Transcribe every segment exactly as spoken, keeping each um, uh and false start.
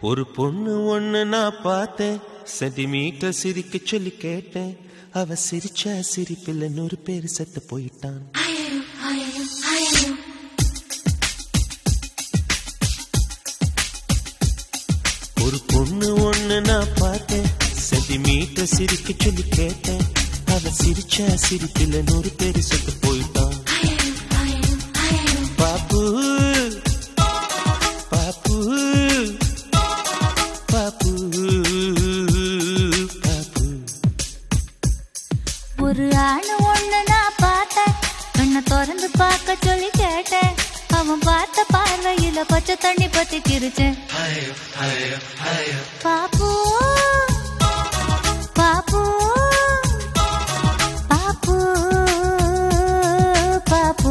ஒரு பொண்ணு ஒண்ணு நான் பார்த்தேன், சென்டிமீட்டர் சிரிக்க சொல்லி கேட்டேன். அவ சிரிச்சா சிரிப்பில் நூறு பேர் செத்து போயிட்டான். ஒரு பொண்ணு ஒண்ணு நான் பார்த்தேன், சென்டிமீட்டர் சிரிக்க சொல்லி கேட்டேன். அவ சிரிச்சா சிரிப்பில் நூறு பேர் செத்து போயிட்டான். பாப்பு பாப்பு பாப்பு பாப்பு. ஒரு ஆணு ஒண்ணு நான் பார்த்தேன், கண்ணை திறந்து பார்க்க சொல்லி கேட்டேன். அவன் பார்த்த பார்வையில பச்சை தண்ணி பத்தி கிரிச்சேன். பாப்பு பாப்பு பாப்பு பாப்பு.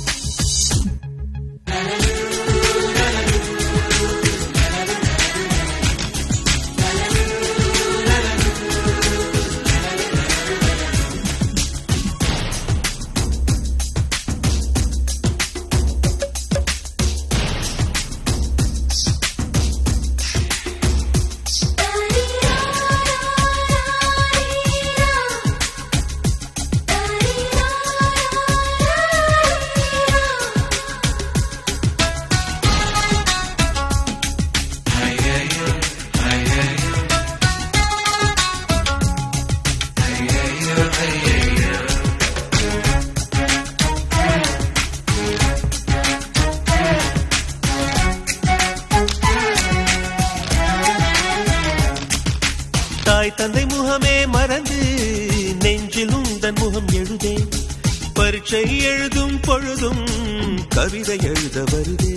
தாய் தந்தை முகமே மறந்து நெஞ்சில் உந்தன் முகம் எழுதே. பரீட்சை எழுதும் பொழுதும் கவிதை எழுத வருதே.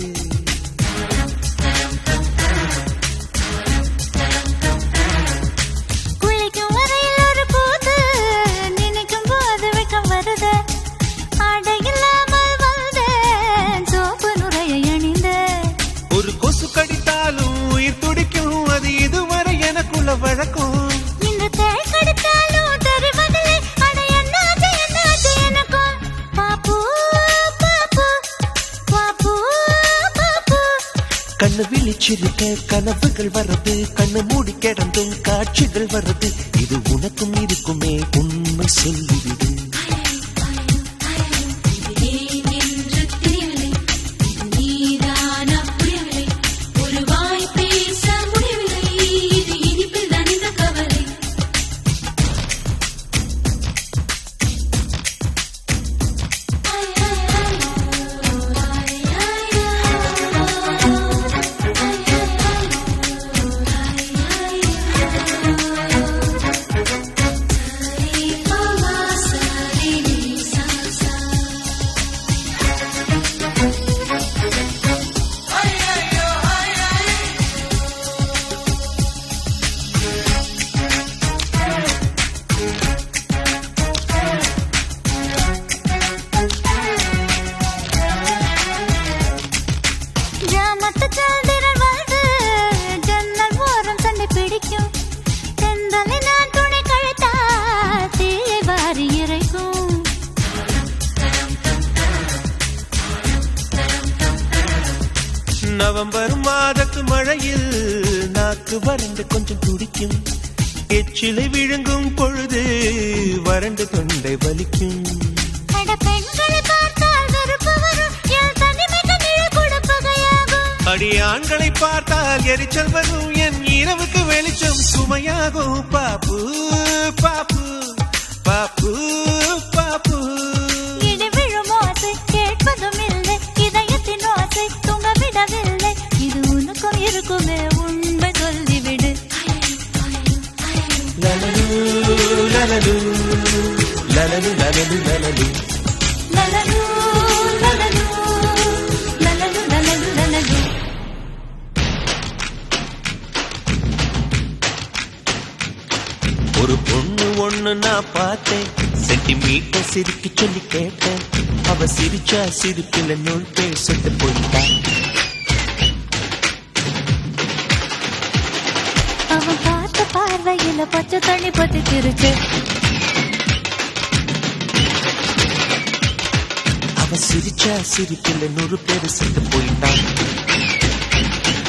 குளிக்கும் வரையில் ஒரு போது நினைக்கும் போது வெக்கம் வருது. ஆடை இல்லாமல் வந்தேன், சோப்பு நுரையை அணிந்தேன். ஒரு கொசு கடித்தாலும் உயிர் துடிக்கும், அது இதுவரை எனக்குள்ள வழக்கம். இந்த தேள் கடித்தாலும் தெரிவதில்லை, அட என்னாச்சு என்னாச்சு எனக்கும். பாப்பு பாப்பு பாப்பு பாப்பு. கண்ணு விழிச்சிருக்க கனவுகள் வர்றது, கண்ணு மூடி கிடந்தும் காட்சிகள் வர்றது. இது உனக்கும் இருக்குமே, உண்மை சொல்லிவிடு. நவம்பர் மாதத்து மழையில் நாக்கு வறண்டு கொஞ்சம் துடிக்கும். எச்சிலை விழுங்கும் பொழுது வறண்டு தொண்டை வலிக்கும். அடி ஆண்களை பார்த்தால் எரிச்சல் வரும், என் இரவுக்கு வெளிச்சம் சுமையாகும். பாப்பு பாப்பு பாப்பு பாப்பு. இடி விழும் ஓசை கேட்பதும் இல்லை, இதயத்தின் ஓசை தூங்க விடவில்லை. இது உனக்கும் இருக்குமே, உண்மை சொல்லிவிடு. லலலு லலலு லலலு லலலு லலலு லலலு லலலு லலலு லலலு லலலு. ஒரு பொண்ணு ஒண்ணு நான் பார்த்தேன், சென்டிமீட்டர் சிரிக்க சொல்லி கேட்டேன். அவ சிரிச்சா சிரிப்பில் நூல் பேர் செத்து போயிட்டான். அவன் பார்த்த பார்வையில பச்சை தண்ணி பத்தி திருச்சு. அவ சிரிச்சா சிரிப்பில் நூறு பேர் செத்து போயிட்டான்.